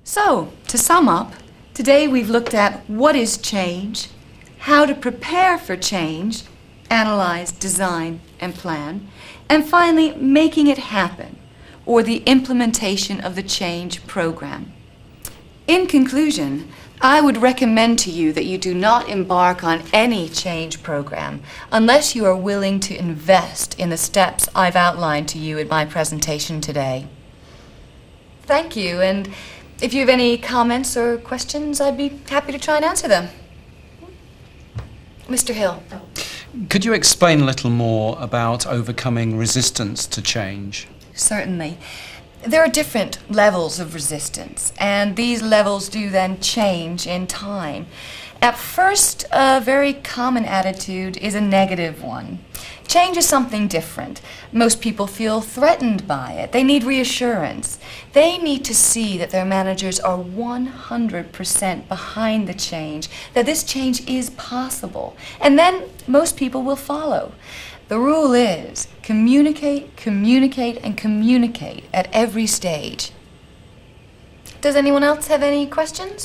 So, to sum up, today we've looked at what is change, how to prepare for change, analyze, design, and plan, and finally, making it happen, or the implementation of the change program. In conclusion, I would recommend to you that you do not embark on any change program unless you are willing to invest in the steps I've outlined to you in my presentation today. Thank you, and if you have any comments or questions, I'd be happy to try and answer them. Mr. Hill. Could you explain a little more about overcoming resistance to change? Certainly. There are different levels of resistance, and these levels do then change in time. At first, a very common attitude is a negative one. Change is something different. Most people feel threatened by it. They need reassurance. They need to see that their managers are 100% behind the change, that this change is possible. And then most people will follow. The rule is communicate, communicate, and communicate at every stage. Does anyone else have any questions?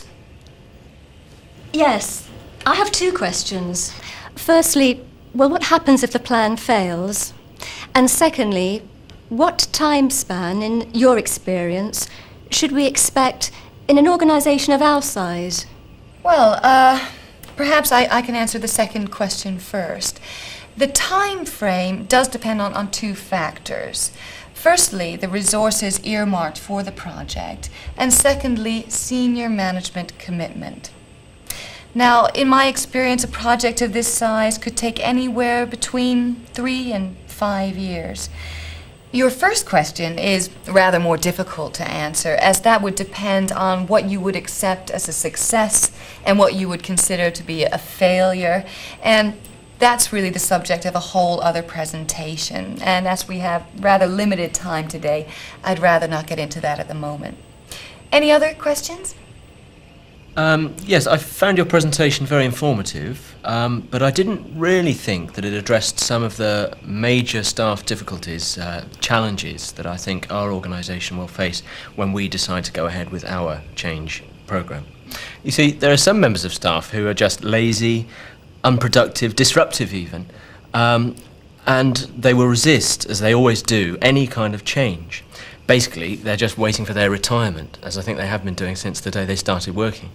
Yes, I have two questions. Firstly, well, what happens if the plan fails? And secondly, what time span, in your experience, should we expect in an organisation of our size? Well, perhaps I can answer the second question first. The time frame does depend on two factors. Firstly, the resources earmarked for the project, and secondly, senior management commitment. Now, in my experience, a project of this size could take anywhere between 3 and 5 years. Your first question is rather more difficult to answer, as that would depend on what you would accept as a success and what you would consider to be a failure, and that's really the subject of a whole other presentation. And as we have rather limited time today, I'd rather not get into that at the moment. Any other questions? Yes, I found your presentation very informative, but I didn't really think that it addressed some of the major staff difficulties, challenges that I think our organisation will face when we decide to go ahead with our change programme. You see, there are some members of staff who are just lazy, unproductive, disruptive even, and they will resist, as they always do, any kind of change. Basically, they're just waiting for their retirement, as I think they have been doing since the day they started working.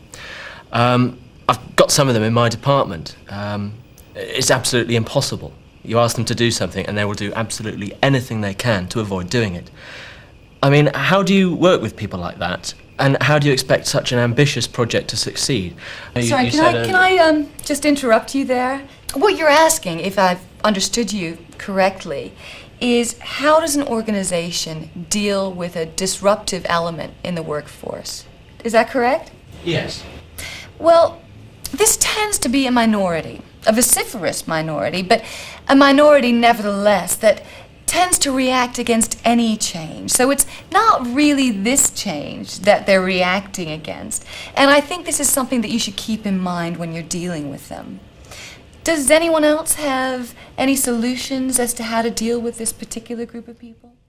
I've got some of them in my department. It's absolutely impossible. You ask them to do something and they will do absolutely anything they can to avoid doing it. I mean, how do you work with people like that? And how do you expect such an ambitious project to succeed? Sorry, can I just interrupt you there? What you're asking, if I've understood you correctly, is how does an organization deal with a disruptive element in the workforce? Is that correct? Yes. Well, this tends to be a minority, a vociferous minority, but a minority nevertheless that tends to react against any change. So it's not really this change that they're reacting against. And I think this is something that you should keep in mind when you're dealing with them. Does anyone else have any solutions as to how to deal with this particular group of people?